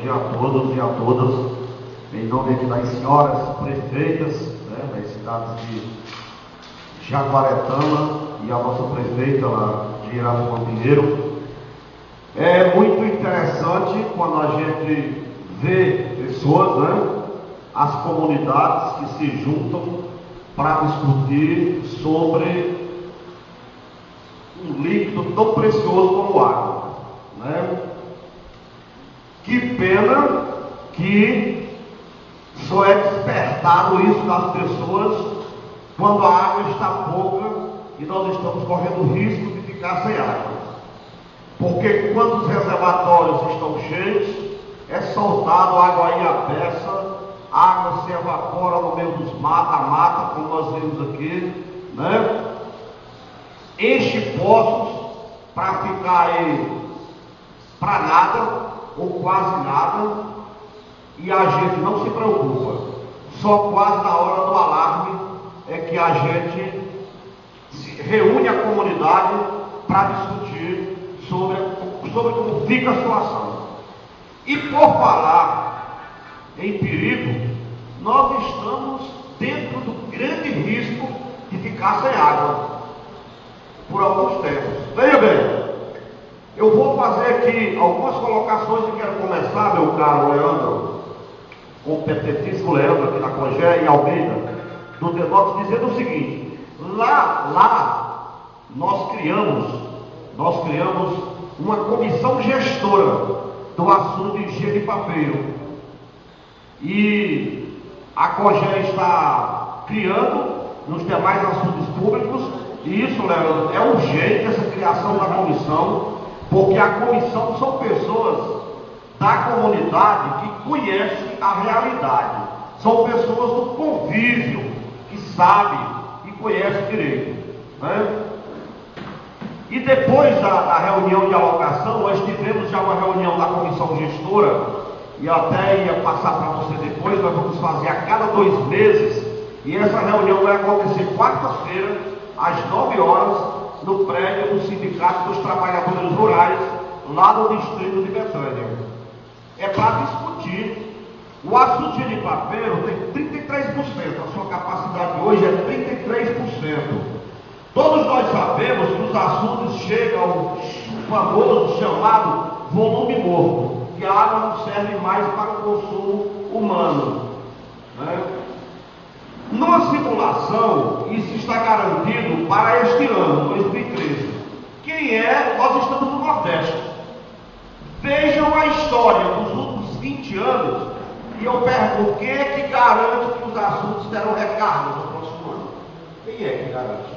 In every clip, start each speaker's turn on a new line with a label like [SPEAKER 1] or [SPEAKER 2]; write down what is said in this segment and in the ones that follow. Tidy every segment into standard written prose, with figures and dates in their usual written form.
[SPEAKER 1] dia a todos e a todas, em nome aqui das senhoras prefeitas, né, das cidades de Jaguaretama e a nossa prefeita lá de Irapuã Pinheiro. É muito interessante quando a gente vê pessoas, né, as comunidades que se juntam para discutir sobre um líquido tão precioso como água, né? Que pena que só é despertado isso das pessoas quando a água está pouca e nós estamos correndo o risco de ficar sem água. Porque quando os reservatórios estão cheios, é soltado água aí a beça, a água se evapora no meio dos matos, a mata, como nós vimos aqui, né? Enche poços para ficar aí para nada, ou quase nada, e a gente não se preocupa. Só quase na hora do alarme é que a gente reúne a comunidade para discutir sobre como fica a situação. E por falar em perigo, nós estamos dentro do grande risco de ficar sem água por alguns tempos. Veja bem, eu vou fazer aqui algumas colocações e quero começar, meu caro Leandro, competentíssimo Leandro aqui na Cogé e Almeida, do Denotes, dizendo o seguinte: lá nós criamos uma comissão gestora do assunto de higiene e papeiro. E a Cogé está criando nos demais assuntos públicos, e isso, Leandro, é urgente essa criação da comissão, porque a comissão são pessoas da comunidade que conhecem a realidade, são pessoas do convívio, que sabem e conhecem direito, né? E depois da reunião de alocação, nós tivemos já uma reunião da comissão gestora, e até ia passar para você depois, nós vamos fazer a cada 2 meses, e essa reunião vai acontecer quarta-feira, às 9 horas, no prédio do Sindicato dos Trabalhadores Rurais, lá no distrito de Betânia. É para discutir. O assunto de papeiro tem 33%, a sua capacidade hoje é 33%. Todos nós sabemos que os assuntos chegam ao famoso chamado volume morto, que a água não serve mais para o consumo humano, né? Numa simulação, isso está garantido para este ano, 2013. Quem é? Nós estamos no Nordeste. Vejam a história dos últimos 20 anos e eu pergunto: quem é que garante que os assuntos terão recarga no próximo ano? Quem é que garante?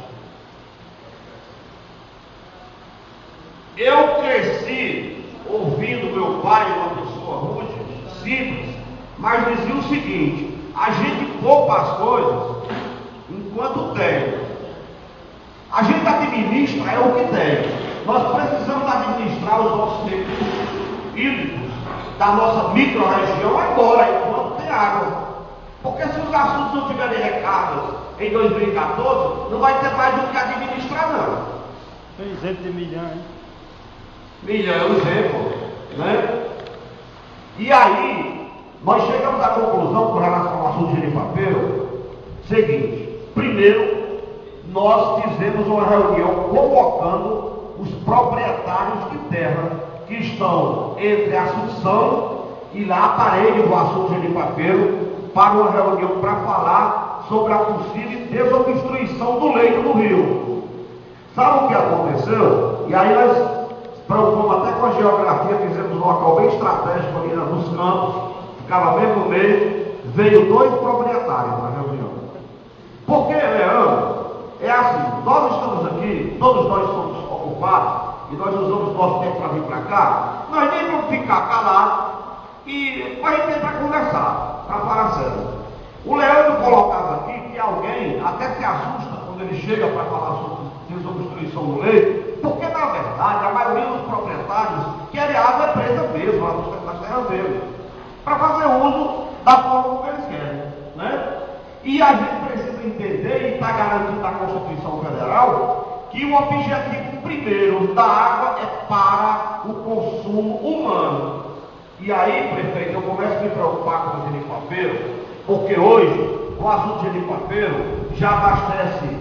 [SPEAKER 1] Eu cresci ouvindo meu pai, uma pessoa rude, simples, mas dizia o seguinte: a gente poupa as coisas enquanto tem. A gente administra é o que tem. Nós precisamos administrar os nossos recursos hídricos da nossa micro-região agora, enquanto tem água. Porque se os assuntos não tiverem recargas em 2014, não vai ter mais do que administrar, não.
[SPEAKER 2] Tem exemplo de milhão, hein?
[SPEAKER 1] Milhão é um exemplo, né? E aí, nós chegamos à conclusão, com relação ao assunto de papeiro, seguinte: primeiro, nós fizemos uma reunião convocando os proprietários de terra que estão entre Assunção e lá Aparelho do assunto de papeiro, para uma reunião para falar sobre a possível desobstruição do leito do rio. Sabe o que aconteceu? E aí nós preocupamos até com a geografia, fizemos um local bem estratégico ali nos campos, ficava mesmo no meio, veio 2 proprietários na reunião. Porque, Leandro, é assim, nós estamos aqui, todos nós somos ocupados, e nós usamos nosso tempo para vir para cá, nós nem vamos ficar calados, e a gente vem para conversar, para falar sério. O Leandro colocava aqui que alguém até se assusta quando ele chega para falar sobre desobstruição do leito, porque na verdade a maioria dos proprietários querem água presa mesmo, nas terras deles, para fazer uso da forma como eles querem, né? E a gente precisa entender, e está garantido na Constituição Federal, que o objetivo primeiro da água é para o consumo humano. E aí, prefeito, eu começo a me preocupar com o Genipapeiro, porque hoje o assunto de Genipapeiro já abastece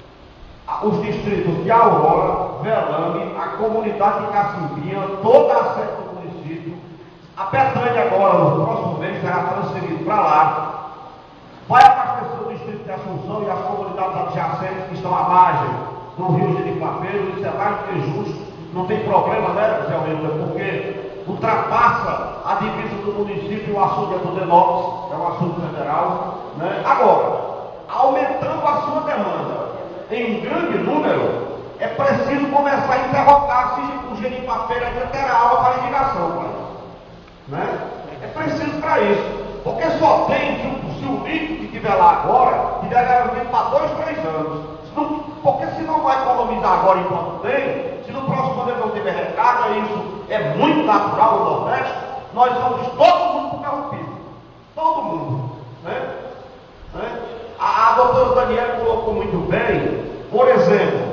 [SPEAKER 1] os distritos de Aurora, Velame, a comunidade de Cacimbinha, toda a sede do município. A Betânia agora, no próximo mês, será transferido para lá. Vai abastecer o distrito de Assunção e as comunidades adjacentes que estão à margem do rio Genipapeiro. Isso é mais do que justo. Não tem problema, né, Zé Wilder? Porque ultrapassa a divisa do município, o assunto é do Denópolis, é um assunto federal, né? Agora, aumentando a sua demanda em grande número, é preciso começar a interrogar se o Genipapeiro ainda terá água para irrigação, né? É preciso para isso, porque só tem, se o líquido que estiver lá agora, tiver garantido para 2, 3 anos, porque se não vai economizar agora enquanto tem, se no próximo ano ele não tiver recarga, isso é muito natural no Nordeste, nós vamos todo mundo para o carro-piso, todo mundo, né? A doutora Daniela colocou muito bem, por exemplo,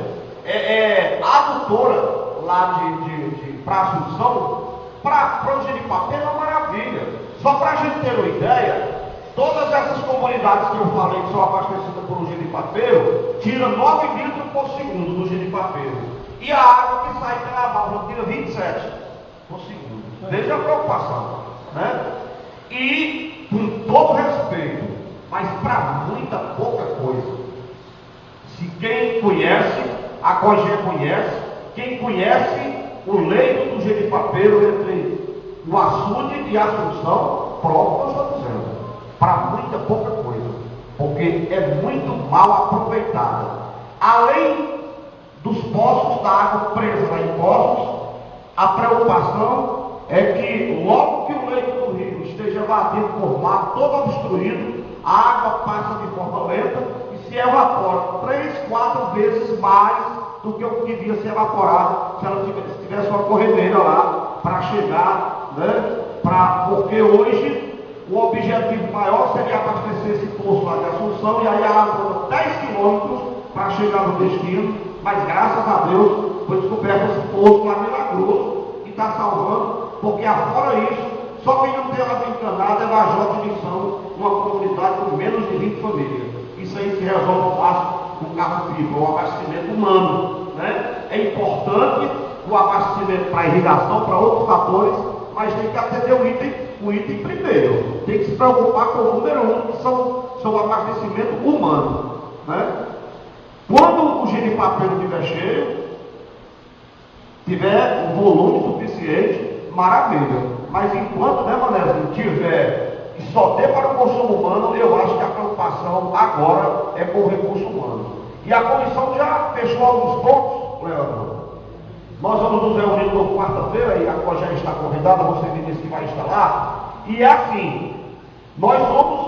[SPEAKER 1] a adutora lá para Assunção, para o Genipapeiro é uma maravilha. Só para a gente ter uma ideia, todas essas comunidades que eu falei que são abastecidas por um Genipapeiro, tira 9 litros por segundo do Genipapeiro. E a água que sai pela válvula tira 27 por segundo. Veja a preocupação, né? E, com todo respeito, mas para muita pouca coisa. Se quem conhece, a COGE conhece, quem conhece o leito do Genipapeiro entre o açude e a Assunção, prova o que eu estou dizendo. Para muita pouca coisa, porque é muito mal aproveitada. Além dos poços da água presa lá em poços, a preocupação é que logo que o leito do rio esteja invadido por mar, todo obstruído, a água passa de forma lenta e se evapora 3, 4 vezes mais do que o que devia ser evaporado se ela tivesse uma corredeira lá para chegar, né? Porque hoje o objetivo maior seria abastecer esse poço lá de Assunção e aí a água 10 quilômetros para chegar no destino, mas graças a Deus foi descoberto esse poço lá milagroso e está salvando, porque afora isso, só quem não tem água encanada é Vajota de Missão, uma comunidade com menos de 20 famílias. Isso aí se resolve fácil com carro-pipa, o abastecimento humano, né? É importante o abastecimento para irrigação, para outros fatores, mas tem que atender o item primeiro. Tem que se preocupar com o número 1, que são o abastecimento humano, né? Quando o Genipapeiro estiver cheio, tiver um volume suficiente, maravilha. Mas enquanto, né, Manézinho, tiver e só der para o consumo humano, eu acho que a preocupação agora é com o recurso humano. E a comissão já fechou alguns pontos, Leandro. Nós vamos nos reunir na quarta-feira e a COGE já está convidada, você me disse que vai estar lá. E é assim, nós somos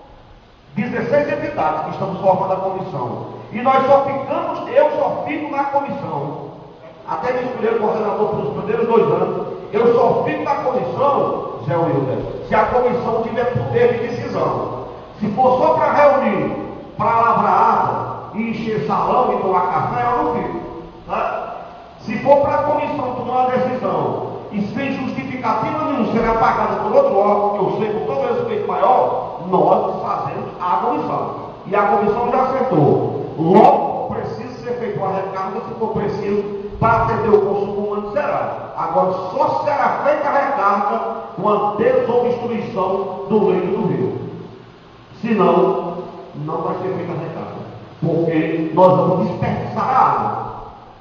[SPEAKER 1] 16 entidades que estamos formando a comissão. E nós eu só fico na comissão. Até me escolher coordenador pelos primeiros 2 anos. Eu só fico na comissão, Zé Wilder, se a comissão tiver poder de decisão. Se for só para reunir, para lavrar água e encher salão e tomar café, eu não fico. Tá? Se for para a comissão tomar uma decisão e sem justificativa nenhuma será pagada por outro órgão, que eu sei com todo respeito maior, nós fazemos a comissão. E a comissão já acertou. Logo precisa ser feita uma recarga, se for preciso, para atender o consumo humano será. Agora só será feita a recarga com a desobstruição do leito do rio. Senão, não vai ser feita a recarga. Porque nós vamos desperdiçar a água.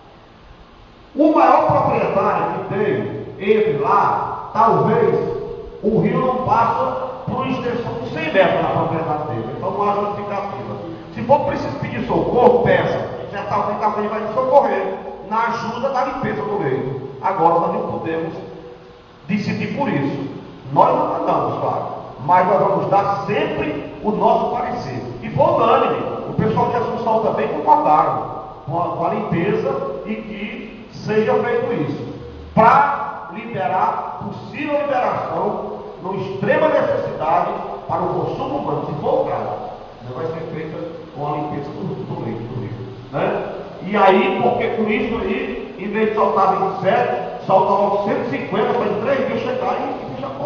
[SPEAKER 1] O maior proprietário que tem entre lá, talvez o rio não passa por uma extensão de 100 metros na propriedade dele. Então não há justificativa. Se for preciso pedir socorro, peça. Certamente alguém vai nos socorrer na ajuda da limpeza do leito. Agora nós não podemos decidir por isso. Nós não mandamos, claro, mas nós vamos dar sempre o nosso parecer. E foi unânime. O pessoal de Assunção também concordaram com a limpeza e que seja feito isso. Para liberar possível liberação, numa extrema necessidade, para o consumo humano, se for o caso, não vai ser feita com a limpeza do leito do rio, né? E aí, porque com isso aí, em vez de soltar 27, solta logo 150 para em 3 dias chegar e fechar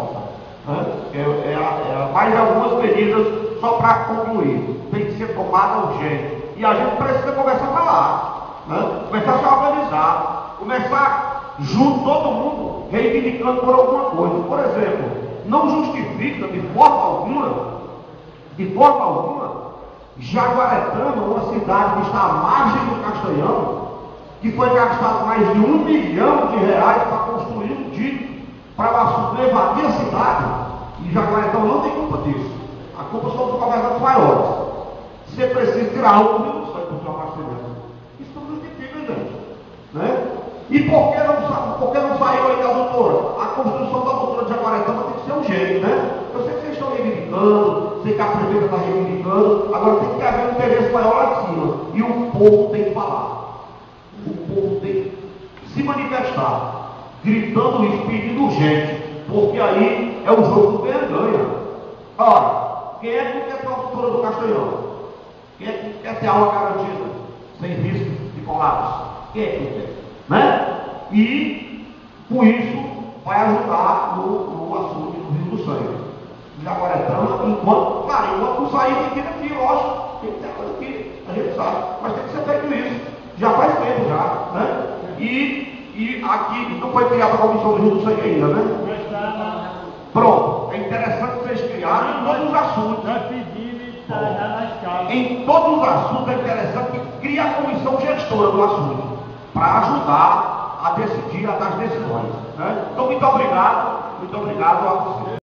[SPEAKER 1] Mas algumas medidas, só para concluir, tem que ser tomada urgente. E a gente precisa começar a falar, né? Começar a se organizar, começar junto, todo mundo reivindicando por alguma coisa. Por exemplo, não justifica de forma alguma, Jaguaretama, uma cidade que está à margem do Castanhão, que foi gastado mais de R$1 milhão para construir um dique para levar a cidade, e Jaguaretama não tem culpa disso. A culpa são dos governantes maiores. Você precisa tirar algo do Rio do Sangue para o seu abastecimento. Isso não justifica, gente. Né? E por que não saiu aí da doutora? A construção da doutora de Jaguaretama tem que ser urgente, né? Eu sei que vocês estão reivindicando, sei que a prefeita está reivindicando, agora tem que haver um interesse maior lá de cima. E o povo tem que falar. O povo tem que se manifestar, gritando isso, pedindo urgente, porque aí é o jogo do ganha-ganha. Ora, quem é que quer ter a doutora do Castanhão? Quem é que quer ter aula garantida, sem risco de colapso? Quem é que quer? Né? E, com isso, vai ajudar no assunto do Rio do Sangue. Jaguaretama, enquanto não sair, tem que ir aqui, lógico, tem que ter coisa aqui, a gente sabe, mas tem que ser feito isso. Já faz tempo já, né? E aqui não foi criada a comissão do Rio do Sangue ainda, né? Pronto, é interessante vocês criarem em todos os assuntos. Em todos os assuntos é interessante que crie a comissão gestora do assunto, para ajudar a decidir, a dar as decisões. Né? Então, muito obrigado a você.